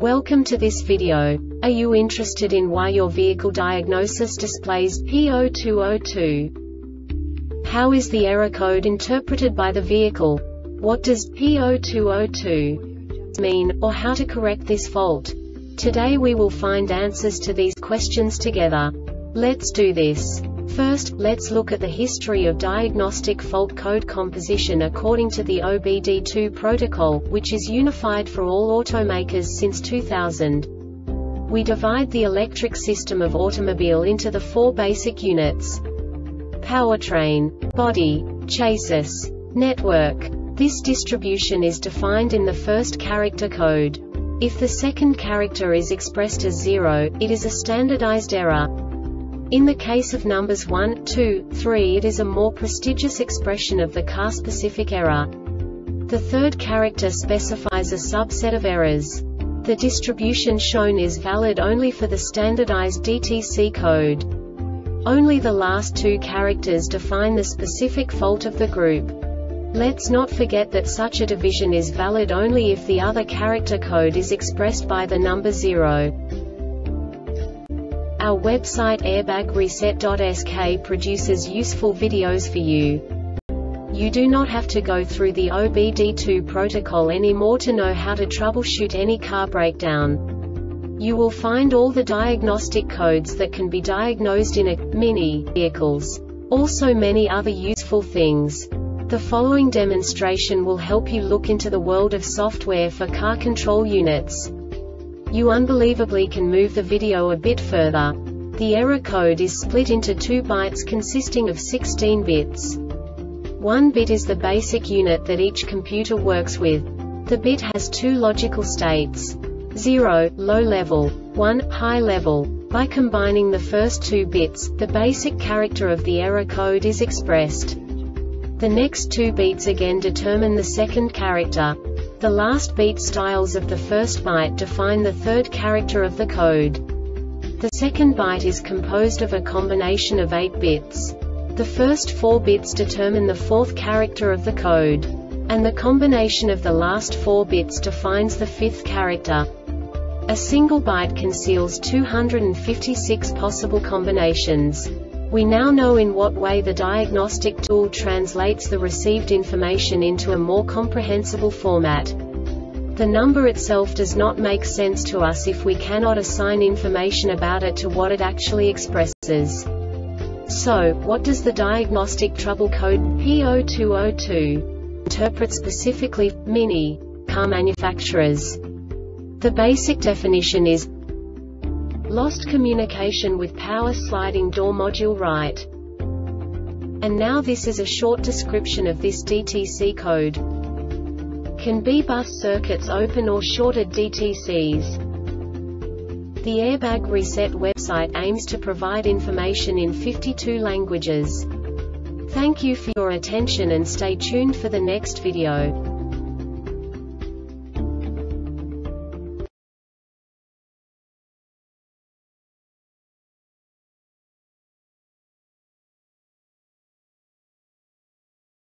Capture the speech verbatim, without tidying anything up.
Welcome to this video. Are you interested in why your vehicle diagnosis displays P zero two zero two? How is the error code interpreted by the vehicle? What does P zero two zero two mean, or how to correct this fault? Today we will find answers to these questions together. Let's do this. First, let's look at the history of diagnostic fault code composition according to the O B D two protocol, which is unified for all automakers since two thousand. We divide the electric system of automobile into the four basic units: powertrain, body, chassis, network. This distribution is defined in the first character code. If the second character is expressed as zero, it is a standardized error. In the case of numbers one, two, three, it is a more prestigious expression of the car-specific error. The third character specifies a subset of errors. The distribution shown is valid only for the standardized D T C code. Only the last two characters define the specific fault of the group. Let's not forget that such a division is valid only if the other character code is expressed by the number zero. Our website airbag reset dot S K produces useful videos for you. You do not have to go through the O B D two protocol anymore to know how to troubleshoot any car breakdown. You will find all the diagnostic codes that can be diagnosed in a mini vehicles. Also many other useful things. The following demonstration will help you look into the world of software for car control units. You unbelievably can move the video a bit further. The error code is split into two bytes consisting of sixteen bits. One bit is the basic unit that each computer works with. The bit has two logical states: zero, low level, one, high level. By combining the first two bits, the basic character of the error code is expressed. The next two beats again determine the second character. The last beat styles of the first byte define the third character of the code. The second byte is composed of a combination of eight bits. The first four bits determine the fourth character of the code. And the combination of the last four bits defines the fifth character. A single byte conceals two hundred fifty-six possible combinations. We now know in what way the diagnostic tool translates the received information into a more comprehensible format. The number itself does not make sense to us if we cannot assign information about it to what it actually expresses. So, what does the diagnostic trouble code P zero two zero two interpret specifically for mini car manufacturers? The basic definition is lost communication with power sliding door module right. And now this is a short description of this D T C code. Can B bus circuits open or shorted D T Cs? The Airbag Reset website aims to provide information in fifty-two languages. Thank you for your attention and stay tuned for the next video.